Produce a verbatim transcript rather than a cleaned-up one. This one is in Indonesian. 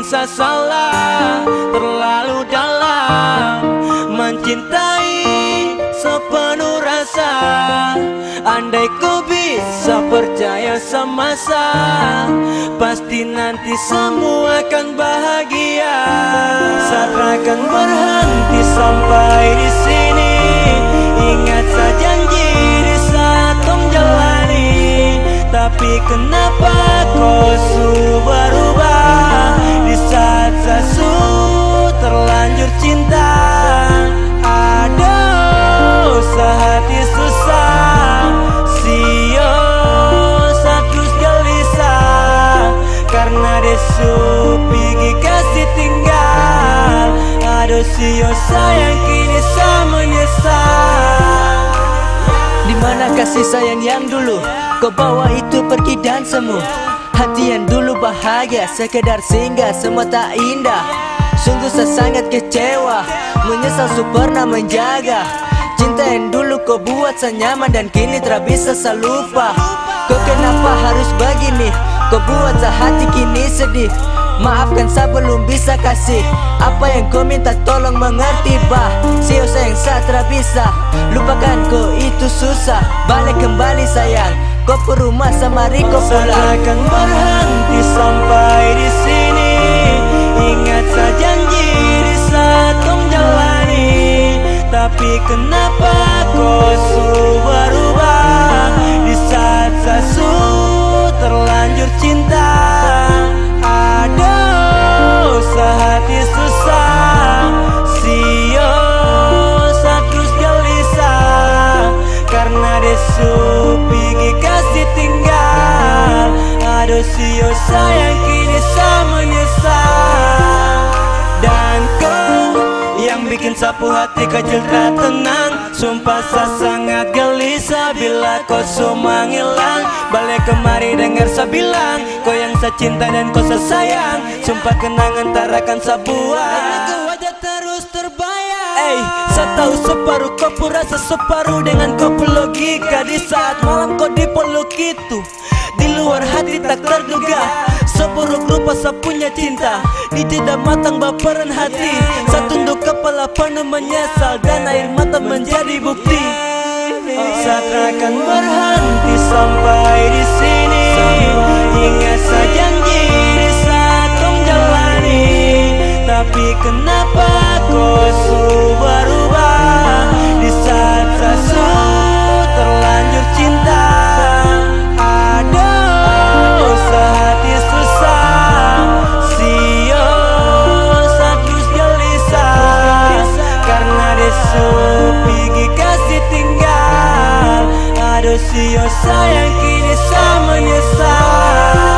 mungkin saya salah, terlalu dalam mencintai sepenuh rasa. Andai ku bisa percaya sama saya, pasti nanti semua akan bahagia. Saya akan berhenti sampai di sini. Ingat saya janji di saat tom jalani, tapi kenapa kau su berubah di saat saya su terlanjur cinta. Aduh, sehati susah, sio terus gelisah karena desu pergi kasih tinggal. Aduh, sio sayang kini saya menyesal. Dimana kasih sayang yang dulu kau bawa itu pergi dan semu. Hati yang dulu bahagia sekedar singgah, semua tak indah. Sungguh saya sangat kecewa, menyesal su pernah menjaga. Cinta yang dulu kau buat saya nyaman dan kini tak bisa saya lupa. Kau kenapa harus begini? Kau buat saya hati kini sedih. Maafkan saya belum bisa kasih apa yang kau minta, tolong mengerti bah. Sio sayang saya tak bisa lupakan kau itu susah. Balik kembali sayang, kau ke rumah sama Riko pulang. Saya akan berhenti sampai di sini. Ingat saya janji di saat tom jalani, tapi kenapa kau su berubah di saat saya su terlanjur cinta. Aduh, sehati susah, sio terus gelisah karena desu pergi kasih tinggal. Aduh, sio sayang kini saya menyesal. Dan kau yang bikin sapu hati kecil tak tenang. Sumpah saya sangat gelisah bila kau semua ngilang. Balik kemari dengar saya bilang kau yang saya cinta dan kau saya sayang. Sumpah kenangan tak akan saya buang. Wajah terus terbayang. Eh, saya tahu separuh kau pura separuh dengan kau logika. Di saat malam kau dipeluk itu, di luar hati tak terduga. Seburuk rupa saya punya cinta, di tidak matang baperan hati. Saya tunduk kepala penuh menyesal dan air mata menjadi bukti. Saya akan berhenti sampai di sini. Ingat saya janji di saat tom jalani, tapi kenapa kau su berubah di saat saya su terlanjur cinta. Aduh, sehati susah, sio terus gelisah karena desu pergi kasih tinggal. Aduh, sio sayang kini saya menyesal.